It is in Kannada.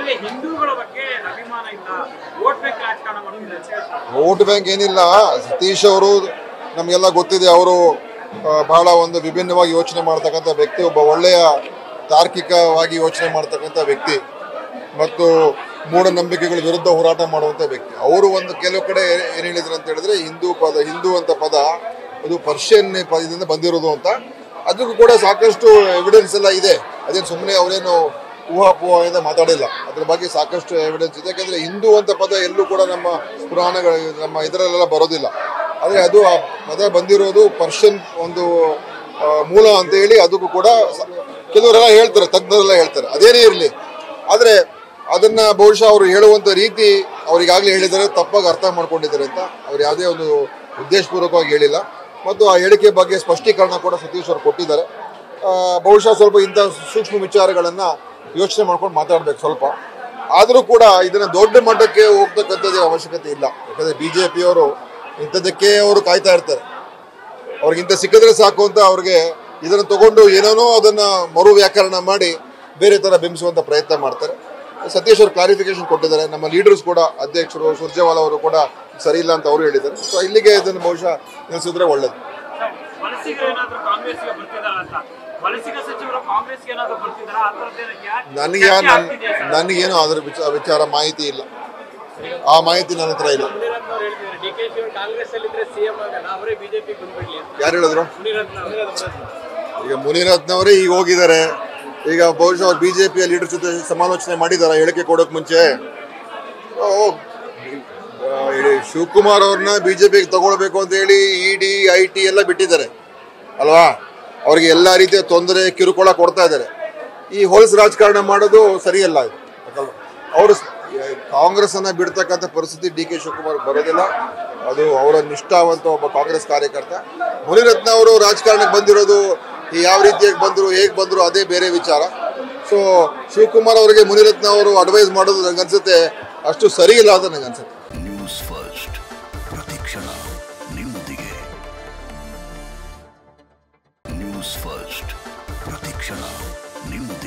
ಅವರಿಗೆ ಹಿಂದೂಗಳ ಬಗ್ಗೆ ಅಭಿಮಾನ ಇಲ್ಲ, ವೋಟ್ ಬ್ಯಾಂಕ್ ರಾಜಕಾರಣ ಮಾಡ್ತಿದ್ದಾರೆ. ವೋಟ್ ಬ್ಯಾಂಕ್ ಏನಿಲ್ಲ. ಸತೀಶ್ ಅವರು ನಮಗೆಲ್ಲ ಗೊತ್ತಿದೆ, ಅವರು ಬಹಳ ಒಂದು ವಿಭಿನ್ನವಾಗಿ ಯೋಚನೆ ಮಾಡ್ತಕ್ಕಂಥ ವ್ಯಕ್ತಿ, ಒಬ್ಬ ಒಳ್ಳೆಯ ತಾರ್ಕಿಕವಾಗಿ ಯೋಚನೆ ಮಾಡ್ತಕ್ಕಂಥ ವ್ಯಕ್ತಿ ಮತ್ತು ಮೂಢನಂಬಿಕೆಗಳ ವಿರುದ್ಧ ಹೋರಾಟ ಮಾಡುವಂಥ ವ್ಯಕ್ತಿ. ಅವರು ಒಂದು ಕೆಲವು ಕಡೆ ಏನು ಹೇಳಿದ್ರು ಅಂತ ಹೇಳಿದ್ರೆ, ಹಿಂದೂ ಅಂತ ಪದ ಅದು ಪರ್ಷಿಯನ್ ಪದದಿಂದ ಬಂದಿರೋದು ಅಂತ. ಅದಕ್ಕೂ ಕೂಡ ಸಾಕಷ್ಟು ಎವಿಡೆನ್ಸ್ ಎಲ್ಲ ಇದೆ. ಅದೇನು ಸುಮ್ಮನೆ ಅವರೇನು ಊಹಾಪೋಹದಿಂದ ಮಾತಾಡಿಲ್ಲ, ಅದ್ರ ಬಗ್ಗೆ ಸಾಕಷ್ಟು ಎವಿಡೆನ್ಸ್ ಇದೆ. ಯಾಕಂದರೆ ಹಿಂದೂ ಅಂತ ಪದ ಎಲ್ಲೂ ಕೂಡ ನಮ್ಮ ಪುರಾಣಗಳು ನಮ್ಮ ಇದರಲ್ಲೆಲ್ಲ ಬರೋದಿಲ್ಲ. ಆದರೆ ಅದು ಆ ಪದ ಬಂದಿರೋದು ಪರ್ಷಿಯನ್ ಒಂದು ಮೂಲ ಅಂತ ಹೇಳಿ ಅದಕ್ಕೂ ಕೂಡ ಕೆಲವರೆಲ್ಲ ಹೇಳ್ತಾರೆ, ತಜ್ಞರೆಲ್ಲ ಹೇಳ್ತಾರೆ. ಅದೇನೇ ಇರಲಿ, ಆದರೆ ಅದನ್ನು ಬಹುಶಃ ಅವರು ಹೇಳುವಂಥ ರೀತಿ ಅವರಿಗಾಗಲೇ ಹೇಳಿದ್ದಾರೆ, ತಪ್ಪಾಗಿ ಅರ್ಥ ಮಾಡ್ಕೊಂಡಿದ್ದಾರೆ ಅಂತ. ಅವ್ರು ಯಾವುದೇ ಒಂದು ಉದ್ದೇಶಪೂರ್ವಕವಾಗಿ ಹೇಳಿಲ್ಲ. ಮತ್ತು ಆ ಹೇಳಿಕೆ ಬಗ್ಗೆ ಸ್ಪಷ್ಟೀಕರಣ ಕೂಡ ಸತೀಶ್ ಅವರು ಕೊಟ್ಟಿದ್ದಾರೆ. ಬಹುಶಃ ಸ್ವಲ್ಪ ಇಂಥ ಸೂಕ್ಷ್ಮ ವಿಚಾರಗಳನ್ನು ಯೋಚನೆ ಮಾಡ್ಕೊಂಡು ಮಾತಾಡಬೇಕು ಸ್ವಲ್ಪ. ಆದರೂ ಕೂಡ ಇದನ್ನು ದೊಡ್ಡ ಮಟ್ಟಕ್ಕೆ ಹೋಗ್ತಕ್ಕಂಥದ್ದು ಅವಶ್ಯಕತೆ ಇಲ್ಲ. ಯಾಕಂದರೆ BJPಯವರು ಇಂಥದ್ದಕ್ಕೆ ಅವರು ಕಾಯ್ತಾ ಇರ್ತಾರೆ. ಅವ್ರಿಗಿಂತ ಸಿಕ್ಕಿದ್ರೆ ಸಾಕು ಅಂತ ಅವ್ರಿಗೆ ಇದನ್ನು ತಗೊಂಡು ಏನೇನೋ ಅದನ್ನು ಮರು ವ್ಯಾಕರಣ ಮಾಡಿ ಬೇರೆ ಥರ ಬಿಂಬಿಸುವಂಥ ಪ್ರಯತ್ನ ಮಾಡ್ತಾರೆ. ಸತೀಶ್ ಅವರು ಕ್ಲಾರಿಫಿಕೇಶನ್ ಕೊಟ್ಟಿದ್ದಾರೆ. ನಮ್ಮ ಲೀಡರ್ಸ್ ಕೂಡ, ಅಧ್ಯಕ್ಷರು ಸುರ್ಜೇವಾಲಾ ಅವರು ಕೂಡ ಸರಿ ಇಲ್ಲ ಅಂತ ಅವರು ಹೇಳಿದ್ದಾರೆ. ಸೊ ಇಲ್ಲಿಗೆ ಇದನ್ನು ಬಹುಶಃ ನಿಲ್ಲಿಸಿದ್ರೆ ಒಳ್ಳೇದು. ನನಗೇನು ಅದರ ವಿಚಾರ ಮಾಹಿತಿ ಇಲ್ಲ. ಆ ಮಾಹಿತಿ ನನ್ನ ಹತ್ರ ಇಲ್ಲ. ಯಾರು ಹೇಳಿದ್ರು? ಈಗ ಮುನಿರತ್ನವರೇ ಈಗ ಹೋಗಿದ್ದಾರೆ. ಈಗ ಬಹುಶಃ ಅವ್ರು BJPಯ ಲೀಡರ್ ಜೊತೆ ಸಮಾಲೋಚನೆ ಮಾಡಿದ್ದಾರೆ ಹೇಳಿಕೆ ಕೊಡೋಕೆ ಮುಂಚೆ. ಶಿವಕುಮಾರ್ ಅವ್ರನ್ನ BJPಗೆ ತಗೊಳ್ಬೇಕು ಅಂತ ಹೇಳಿ ED IT ಎಲ್ಲ ಬಿಟ್ಟಿದ್ದಾರೆ ಅಲ್ವಾ. ಅವ್ರಿಗೆ ಎಲ್ಲ ರೀತಿಯ ತೊಂದರೆ ಕಿರುಕುಳ ಕೊಡ್ತಾ ಇದ್ದಾರೆ. ಈ ಹೊಲಸು ರಾಜಕಾರಣ ಮಾಡೋದು ಸರಿಯಲ್ಲ. ಅವರು ಕಾಂಗ್ರೆಸ್ಸನ್ನು ಬಿಡ್ತಕ್ಕಂಥ ಪರಿಸ್ಥಿತಿ DK ಶಿವಕುಮಾರ್ ಬರೋದಿಲ್ಲ. ಅದು ಅವರ ನಿಷ್ಠಾವಂತ ಒಬ್ಬ ಕಾಂಗ್ರೆಸ್ ಕಾರ್ಯಕರ್ತ. ಮುನಿರತ್ನ ಅವರು ರಾಜಕಾರಣಕ್ಕೆ ಬಂದಿರೋದು ಯಾವ ರೀತಿಯಾಗಿ ಬಂದರು, ಹೇಗೆ ಬಂದರು, ಅದೇ ಬೇರೆ ವಿಚಾರ. ಸೊ ಶಿವಕುಮಾರ್ ಅವರಿಗೆ ಮುನಿರತ್ನ ಅವರು ಅಡ್ವೈಸ್ ಮಾಡೋದು ನನಗನ್ಸುತ್ತೆ ಅಷ್ಟು ಸರಿ ಇಲ್ಲ ಅಂತ ನನಗನ್ಸುತ್ತೆ. ನ್ಯೂಸ್ ಫಸ್ಟ್, ಪ್ರತಿಕ್ಷಣ ನಿಮ್ಮೊಂದಿಗೆ. ನ್ಯೂಸ್ ಫಸ್ಟ್, ಪ್ರತಿಕ್ಷಣ ನಿಮ್ಮ